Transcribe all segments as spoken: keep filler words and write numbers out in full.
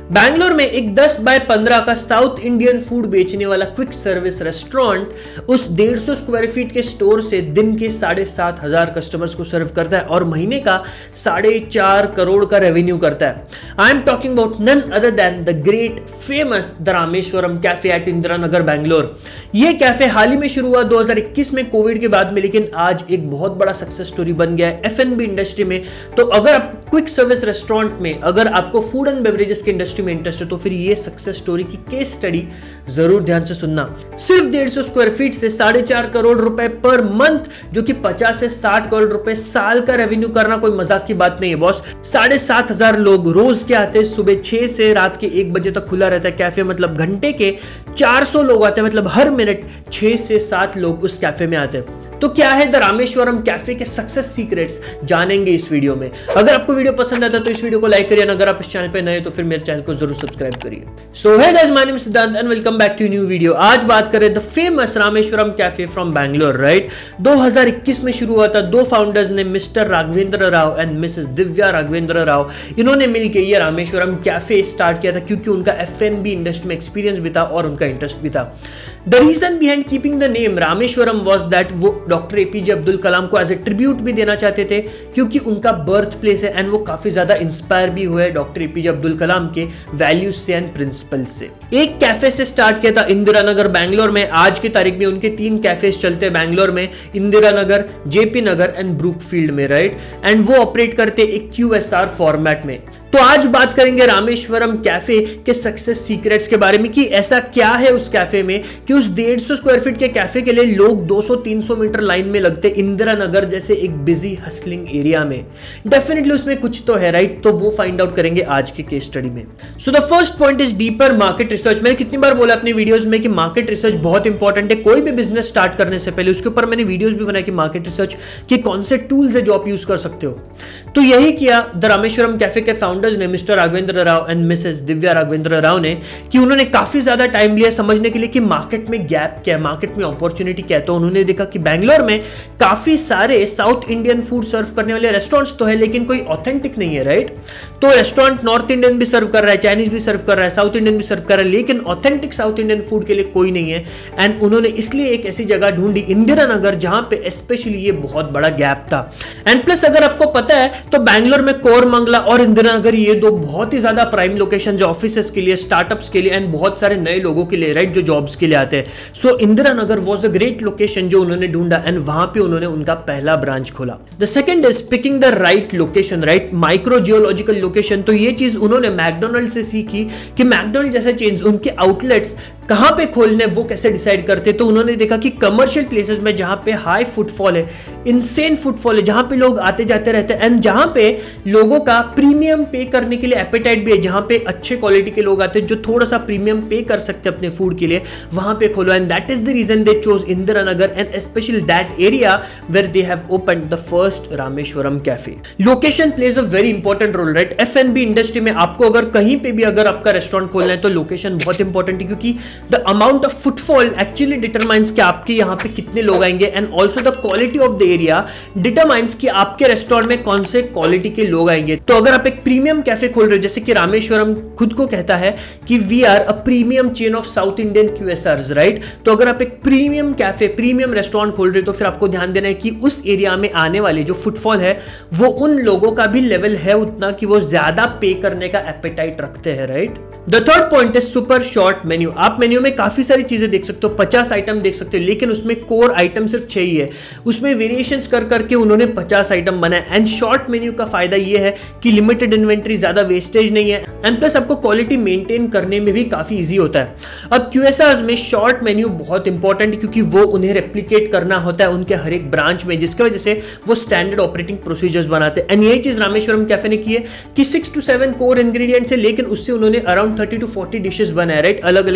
बैंगलोर में एक दस बाय पंद्रह का साउथ इंडियन फूड बेचने वाला क्विक सर्विस रेस्टोरेंट उस डेढ़ सौ स्क्वायर फीट के स्टोर से दिन के साढ़े सात हजार कस्टमर्स को सर्व करता है और महीने का साढ़े चार करोड़ का रेवेन्यू करता है। I am talking about none other than the great famous the Rameshwaram cafe at Indira Nagar Bangalore. यह कैफे हाल ही में शुरू हुआ दो हज़ार इक्कीस में कोविड के बाद में, लेकिन आज एक बहुत बड़ा सक्सेस स्टोरी बन गया है एफ एंड बी इंडस्ट्री में। तो अगर आप क्विक सर्विस रेस्टोरेंट में, अगर आपको फूड एंड बेवरेजेस के इंडस्ट्री में इंटरेस्ट है तो फिर ये सक्सेस स्टोरी की केस स्टडी जरूर ध्यान से सुनना। सिर्फ डेढ़ सौ स्क्वायर फीट से साढ़े चार करोड़ रुपए पर मंथ, जो कि पचास से साठ करोड़ रुपए साल का रेवेन्यू करना कोई मजाक की बात नहीं है बॉस। साढ़े सात हजार लोग रोज के आते हैं, सुबह छह से रात के एक बजे तक खुला रहता है कैफे, मतलब घंटे के चार सौ लोग आते हैं, मतलब हर मिनट छह से सात लोग उस कैफे में आते हैं। तो क्या है द रामेश्वरम कैफे के सक्सेस सीक्रेट्स, जानेंगे इस वीडियो में। अगर आपको वीडियो पसंद आता है तो इस वीडियो को लाइक करिए, अगर आप इस चैनल पे नए हो तो फिर मेरे चैनल को जरूर सब्सक्राइब करिए। So hey guys, my name is Siddhant and welcome back to new video. आज बात करें the famous Rameshwaram cafe from Bangalore, right. दो हज़ार इक्कीस में शुरू हुआ था। दो फाउंडर्स ने Mr Raghavendra Rao and Mrs Divya Raghavendra Rao, इन्होंने मिलकर ये रामेश्वरम कैफे स्टार्ट किया था क्योंकि उनका एफ एंड बी इंडस्ट्री में एक्सपीरियंस भी था और उनका इंटरेस्ट भी था। The reason behind keeping the name Rameshwaram was that वो डॉक्टर एपीजे अब्दुल कलाम को एज ए ट्रिब्यूट भी देना चाहते थे क्योंकि उनका बर्थ प्लेस है एंड वो काफी ज्यादा इंस्पायर भी हुए डॉक्टर एपीजे अब्दुल कलाम के वैल्यूज से एंड प्रिंसिपल से। एक कैफे से स्टार्ट किया था इंदिरा नगर बैंगलोर में। आज की तारीख में उनके तीन कैफेज चलते हैं बैंगलोर में, Indira Nagar, JP Nagar and Brookfield में, राइट। एंड वो ऑपरेट करते एक क्यूएसआर फॉर्मेट में। तो आज बात करेंगे रामेश्वरम कैफे के सक्सेस सीक्रेट्स के बारे में कि ऐसा क्या है उस कैफे में कि उस डेढ़ सौ स्क्वायर फीट के कैफे के लिए लोग दो सौ तीन सौ मीटर लाइन में लगते इंदिरा नगर जैसे एक बिजी हसलिंग एरिया में। डेफिनेटली उसमें कुछ तो है, राइट। तो वो फाइंड आउट करेंगे आज के केस स्टडी में। So the first point is deeper market research. मैंने कितनी बार बोला अपने वीडियोस में कि मार्केट रिसर्च बहुत इंपॉर्टेंट है। कोई भी बिजनेस स्टार्ट करने से पहले उसके ऊपर मैंने वीडियोस भी बनाए कि मार्केट रिसर्च के कौन से टूल्स है जो आप यूज कर सकते हो। तो यही किया द रामेश्वरम कैफे के फाउंडर्स ने, Mr Raghavendra Rao and Mrs Divya Raghavendra Rao ने, कि उन्होंने काफी ज्यादा टाइम लिया समझने के लिए कि मार्केट में गैप क्या है, मार्केट में अपॉर्चुनिटी क्या है। तो उन्होंने देखा कि बैंगलोर में काफी सारे साउथ इंडियन फूड सर्व करने वाले रेस्टोरेंट्स तो है लेकिन कोई ऑथेंटिक नहीं है, राइट। तो रेस्टोरेंट नॉर्थ इंडियन भी सर्व कर रहा है, चाइनीज भी सर्व कर रहा है, साउथ इंडियन भी सर्व कर रहा है, लेकिन ऑथेंटिक साउथ इंडियन फूड के लिए कोई नहीं है। एंड उन्होंने इसलिए एक ऐसी जगह ढूंढी इंदिरा नगर जहां पे स्पेशली ये बहुत बड़ा गैप था। एंड प्लस अगर आपको पता है तो बैंगलोर में कोरमंगला और इंदिरा नगर ये दो बहुत ही ज्यादा प्राइम लोकेशन जो ऑफिसेस के लिए, स्टार्टअप्स के लिए एंड बहुत सारे नए लोगों के लिए, राइट, जो जॉब्स के लिए आते हैं। So Indira Nagar was a great location जो उन्होंने ढूंढा एंड वहां पे उन्होंने उनका पहला ब्रांच खोला। The second is picking the right location, right, micro geological location. तो ये चीज उन्होंने मैकडोनल्ड से सीखी कि मैकडोनल्ड जैसे चेन्स उनके आउटलेट्स कहां पे खोलने वो कैसे डिसाइड करते। तो उन्होंने देखा कि कमर्शियल प्लेसेस में जहां पे हाई फुटफॉल है, इनसेन फुटफॉल है, जहां पे लोग आते जाते रहते हैं एंड जहां पे लोगों का प्रीमियम पे करने के लिए एपेटाइट भी है, जहां पे अच्छे क्वालिटी के लोग आते हैं जो थोड़ा सा प्रीमियम पे कर सकते हैं अपने फूड के लिए, वहां पे खोलो। And that is the reason they chose Indira Nagar and specially that area where they have opened the first Rameshwaram cafe. Location plays a very important role, right. F and B industry में आपको अगर कहीं पे भी अगर आपका रेस्टोरेंट खोलना है तो लोकेशन बहुत इंपॉर्टेंट है क्योंकि the amount of footfall actually determines कि आपके यहाँ पे कितने लोग आएंगे and also the quality of the area determines कि आपके रेस्टोरेंट में कौन से क्वालिटी के लोग आएंगे। तो अगर आप एक प्रीमियम कैफे खोल रहे हो, जैसे कि रामेश्वरम खुद को कहता है कि we are a premium chain of south Indian QSRs, right. तो अगर आप एक प्रीमियम कैफे, प्रीमियम रेस्टोरेंट खोल रहे हो तो फिर आपको ध्यान देना है कि उस एरिया में आने वाले जो फुटफॉल है वो उन लोगों का भी लेवल है उतना कि वो ज्यादा पे करने का एपेटाइट रखते हैं, right. The third point is super short menu. आप मेन्यू में काफी सारी चीजें देख सकते हो, पचास आइटम देख सकते हो, लेकिन उसमें कोर आइटम सिर्फ छह ही है। उसमें वेरिएशंस कर करके उन्होंने पचास आइटम बनाए। एंड शॉर्ट मेन्यू का फायदा यह है कि लिमिटेड इन्वेंट्री, ज्यादा वेस्टेज नहीं है एंड प्लस आपको क्वालिटी मेंटेन करने में भी काफी इजी होता है। अब क्यूएसआर्स में शॉर्ट मेन्यू बहुत इंपॉर्टेंट है क्योंकि वो उन्हें रेप्लिकेट करना होता है उनके हर एक ब्रांच में, जिसकी वजह से वो स्टैंडर्ड ऑपरेटिंग प्रोसीजर्स बनाते हैं। एंड यही चीज रामेश्वरम कैफे ने की है कि six to seven core ingredients है, लेकिन उससे उन्होंने around thirty to forty dishes बनाए, राइट, अलग अलग वेरिएशन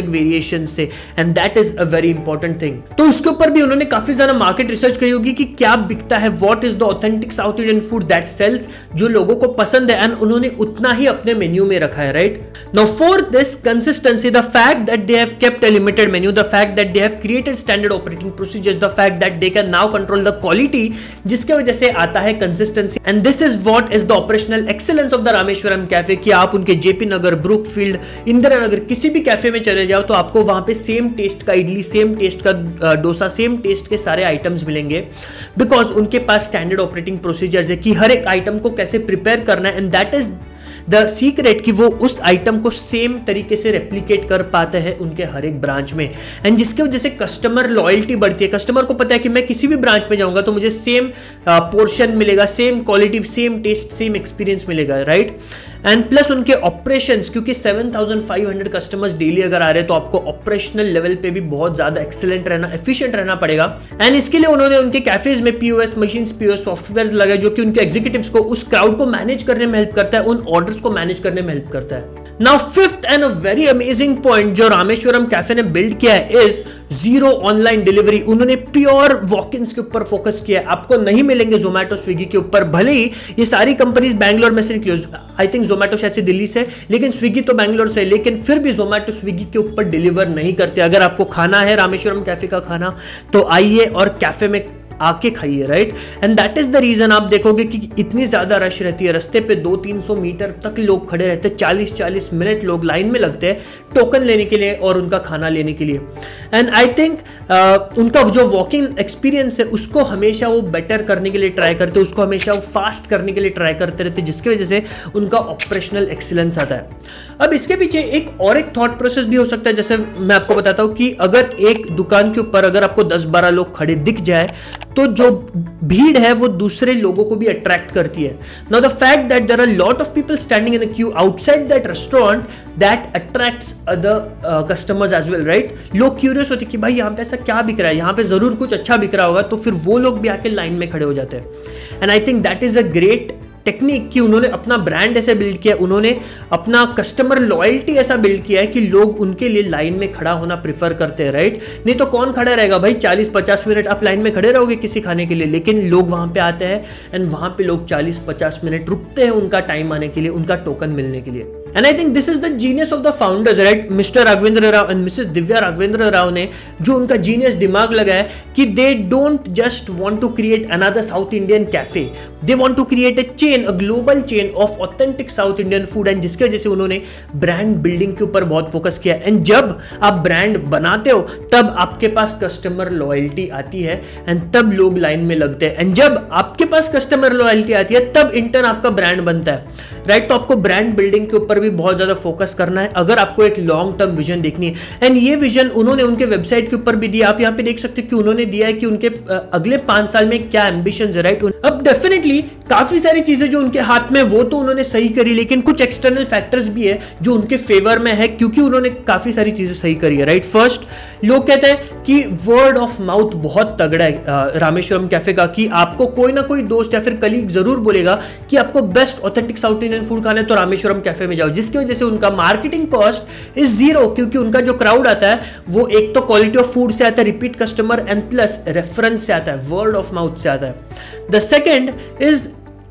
लोकेशन से, and that is a very important thing. तो उसके ऊपर भी उन्होंने काफी ज्यादा मार्केट रिसर्च करी होगी कि क्या बिकता है, what is the authentic south Indian food that sells, जो लोगों को पसंद है, एंड उन्होंने उतना ही अपने मेन्यू में रखा है, right. Now for this consistency, the fact that they have kept a limited menu, the fact that they have created standard operating procedures, the fact that they can now control the quality, जिसके वजह से आता है consistency, and this is what is the operational excellence of the Rameshwaram cafe. कि आप उनके JP Nagar, Brookfield, Indira Nagar किसी भी कैफे में चले जाओ तो आपको वहां पे सेम टेस्ट का इडली, सेम टेस्ट का डोसा, सेम टेस्ट के सारे आइटम्स मिलेंगे, बिकॉज उनके पास स्टैंडर्ड ऑपरेटिंग प्रोसीजर्स है कि हर एक आइटम को कैसे प्रिपेयर करना है, and that is the secret कि वो उस आइटम को सेम तरीके से रेप्लिकेट कर पाते हैं उनके हर एक ब्रांच में, एंड जिसके वजह से कस्टमर लॉयल्टी बढ़ती है। कस्टमर को पता है कि मैं किसी भी ब्रांच में जाऊंगा तो मुझे सेम पोर्शन मिलेगा, same quality, same taste, same experience मिलेगा, राइट। एंड प्लस उनके ऑपरेशंस, क्योंकि seven thousand five hundred customers daily अगर आ रहे हैं तो आपको ऑपरेशनल लेवल पे भी बहुत ज्यादा एक्सीलेंट रहना, एफिशिएंट रहना पड़ेगा, एंड इसके लिए उन्होंने उनके कैफेज में पीओएस मशीन्स, पीओएस सॉफ्टवेयर लगाए जो कि उनके एग्जीक्यूटिव्स को उस क्राउड को मैनेज करने में हेल्प करता है, उन ऑर्डर्स को मैनेज करने में हेल्प करता है। Now fifth and a very amazing point जो रामेश्वरम कैफे ने बिल्ड किया है इज जीरो ऑनलाइन डिलीवरी। उन्होंने प्योर वॉक-इन्स के ऊपर फोकस किया है, आपको नहीं मिलेंगे जोमेटो, स्विगी के ऊपर। भले ही ये सारी कंपनीज बैंगलोर में से निकली, आई थिंक जोमेटो शायद से दिल्ली से, लेकिन स्विगी तो बैंगलोर से, लेकिन फिर भी जोमेटो स्विगी के ऊपर डिलीवर नहीं करते। अगर आपको खाना है रामेश्वरम कैफे का खाना तो आइए और कैफे में आके खाइए, right. And that is the reason आप देखोगे कि इतनी ज्यादा रश रहती है, रास्ते पे दो तीन सौ मीटर तक लोग खड़े रहते हैं, चालीस चालीस मिनट लोग लाइन में लगते हैं टोकन लेने के लिए और उनका खाना लेने के लिए। एंड आई थिंक उनका जो वॉकिंग एक्सपीरियंस है उसको हमेशा वो बेटर करने के लिए ट्राई करते हैं, उसको हमेशा वो फास्ट करने के लिए ट्राई करते रहते हैं, जिसकी वजह से उनका ऑपरेशनल एक्सीलेंस आता है। अब इसके पीछे एक और एक थॉट प्रोसेस भी हो सकता है, जैसे मैं आपको बताता हूं कि अगर एक दुकान के ऊपर अगर आपको दस बारह लोग खड़े दिख जाए तो जो भीड़ है वो दूसरे लोगों को भी अट्रैक्ट करती है। Now the fact that there are lot of people standing in a queue outside that restaurant that attracts other customers as well, right. लोग क्यूरियस होते हैं कि भाई यहाँ पे ऐसा क्या बिक रहा है, यहाँ पे जरूर कुछ अच्छा बिक रहा होगा, तो फिर वो लोग भी आके लाइन में खड़े हो जाते हैं। And I think that is a great technique कि उन्होंने अपना ब्रांड ऐसे बिल्ड किया, उन्होंने अपना कस्टमर लॉयल्टी ऐसा बिल्ड किया है कि लोग उनके लिए लाइन में खड़ा होना प्रेफर करते हैं, राइट। नहीं तो कौन खड़ा रहेगा भाई, चालीस पचास मिनट आप लाइन में खड़े रहोगे किसी खाने के लिए, लेकिन लोग वहां पे आते हैं एंड वहां पे लोग चालीस पचास मिनट रुकते हैं उनका टाइम आने के लिए, उनका टोकन मिलने के लिए। And I think this is the genius of the founders, right. Mr Raghavendra Rao and Mrs Divya Raghavendra Rao ने जो उनका जीनियस दिमाग लगाया कि they don't just want to create another south Indian cafe, they want to create a chain, a global chain of authentic south Indian food, and जिसकी वजह से उन्होंने ब्रांड बिल्डिंग के ऊपर बहुत फोकस किया। एंड जब आप ब्रांड बनाते हो तब आपके पास कस्टमर लॉयल्टी आती है एंड तब लोग लाइन में लगते हैं, एंड जब आपके पास कस्टमर लॉयल्टी आती है तब इंटर्न आपका ब्रांड बनता है, राइट। तो आपको ब्रांड बिल्डिंग के ऊपर भी बहुत ज्यादा फोकस करना है अगर आपको एक लॉन्ग टर्म विजन देखनी है। एंड ये विजन उन्होंने उनके वेबसाइट के ऊपर भी दिया, आप यहाँ पे देख सकते हैं कि उन्होंने दिया है कि उनके अगले पांच साल में क्या एम्बिशंस है, राइट। अब डेफिनेटली काफी सारी चीजें जो उनके हाथ में वो तो उन्होंने सही करी, लेकिन कुछ एक्सटर्नल फैक्टर्स भी है जो उनके फेवर में है क्योंकि उन्होंने काफी सारी चीजें सही करी है, राइट। फर्स्ट, लोग कहते हैं कि वर्ड ऑफ माउथ बहुत तगड़ा है रामेश्वरम कैफे का, कि आपको कोई ना कोई दोस्त या फिर कलीग जरूर बोलेगा कि आपको best authentic south Indian food खाना है तो रामेश्वरम कैफे में जाओ, जिसकी वजह से उनका मार्केटिंग कॉस्ट इज जीरो, क्योंकि उनका जो क्राउड आता है वो एक तो क्वालिटी ऑफ फूड से आता है, repeat customer, and plus reference से आता है, वर्ड ऑफ माउथ से आता है। द सेकेंड इज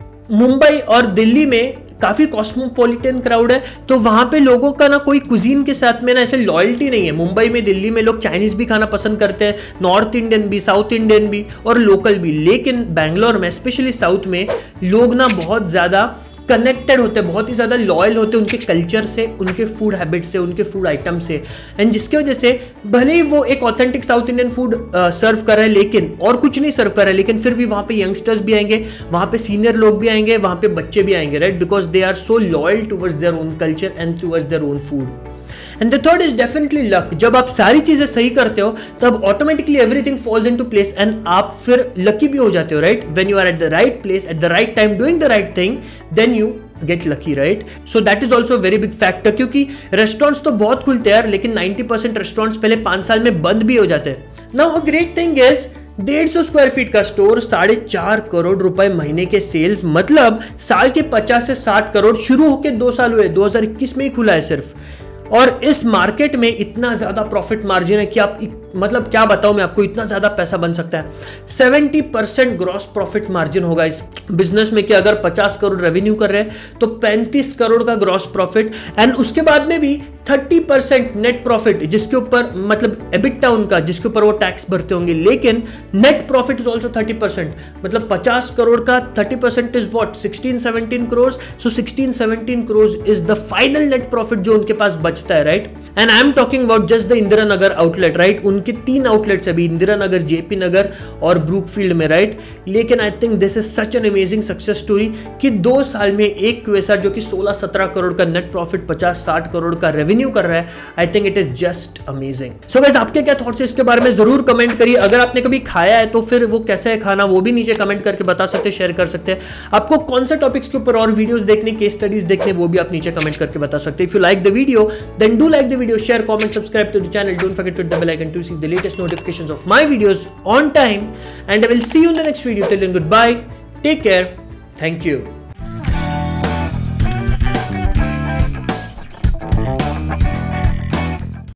मुंबई और दिल्ली में काफी कॉस्मोपॉलिटन क्राउड है, तो वहां पे लोगों का ना कोई कुजीन के साथ में ना ऐसे लॉयल्टी नहीं है। मुंबई में, दिल्ली में लोग चाइनीज भी खाना पसंद करते हैं, नॉर्थ इंडियन भी, साउथ इंडियन भी और लोकल भी, लेकिन बैंगलोर में स्पेशली साउथ में लोग ना बहुत ज्यादा कनेक्टेड होते हैं, बहुत ही ज़्यादा लॉयल होते हैं उनके कल्चर से, उनके फूड हैबिट से, उनके फूड आइटम से, एंड जिसकी वजह से भले ही वो एक authentic south Indian food serve कर रहे हैं लेकिन और कुछ नहीं सर्व कर रहे हैं, लेकिन फिर भी वहाँ पे यंगस्टर्स भी आएंगे, वहाँ पे सीनियर लोग भी आएंगे, वहाँ पे बच्चे भी आएंगे, right, because they are so loyal towards their own culture and towards their own food. And the third is definitely luck. जब आप सारी चीजें सही करते हो तब automatically everything falls into place and आप फिर लकी भी हो जाते हो, right. When you are at the right place at the right time doing the right thing then you get lucky, right. So that is also very big factor, क्योंकि restaurants तो बहुत खुलते हैं लेकिन नाइंटी परसेंट रेस्टोरेंट्स पहले पांच साल में बंद भी हो जाते हैं। Now a great thing is डेढ़ सौ स्क्वायर फीट का स्टोर, साढ़े चार करोड़ रुपए महीने के सेल्स, मतलब साल के पचास से साठ करोड़, शुरू होकर दो साल हुए, दो हजार इक्कीस में ही खुला है सिर्फ। और इस मार्केट में इतना ज्यादा प्रॉफिट मार्जिन है कि आप मतलब क्या बताऊं मैं आपको, इतना ज्यादा पैसा बन सकता है। सत्तर परसेंट ग्रॉस प्रॉफिट मार्जिन होगा इस बिजनेस में कि अगर पचास करोड़ रेवेन्यू कर रहे हैं तो पैंतीस करोड़ का ग्रॉस प्रॉफिट, एंड उसके बाद में भी तीस परसेंट नेट प्रॉफिट, जिसके ऊपर मतलब एबिटा उनका, जिसके ऊपर वो टैक्स भरते होंगे, लेकिन नेट प्रॉफिट इज आल्सो तीस परसेंट, मतलब पचास करोड़ का तीस परसेंट इज व्हाट, सोलह सत्रह करोड़। सो सोलह सत्रह crore is the final net profit जो उनके पास बचता है, right. And I am talking about just the Indira Nagar outlet, right. उनके तीन आउटलेट्स अभी, इंदिरा नगर, जेपी नगर और ब्रूकफील्ड में, राइट। लेकिन I think this is such an amazing success story कि दो साल में एक क्यूएसआर जो कि सोलह सत्रह करोड़ का नेट प्रॉफिट, पचास साठ करोड़ का रेवेन्यू कर रहा है। I think it is just amazing. So guys, आपके क्या थॉट्स है इसके बारे में जरूर कमेंट करिए। अगर आपने कभी खाया है तो फिर वो कैसा है खाना, वो भी नीचे कमेंट करके बता सकते हैं, शेयर कर सकते हैं। आपको कौन से टॉपिक्स के ऊपर और वीडियोस देखने, केस स्टडीज देखने, वो भी आप नीचे कमेंट करके बता सकते हैं। If you like the video then do like the video, share, comment, subscribe to the channel, don't forget to hit the bell icon to see the latest notifications of my videos on time, and I will see you in the next video. Till then, goodbye, take care, thank you.